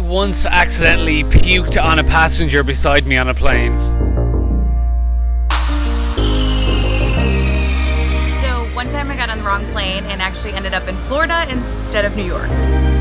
once accidentally puked on a passenger beside me on a plane. So one time I got on the wrong plane and actually ended up in Florida instead of New York.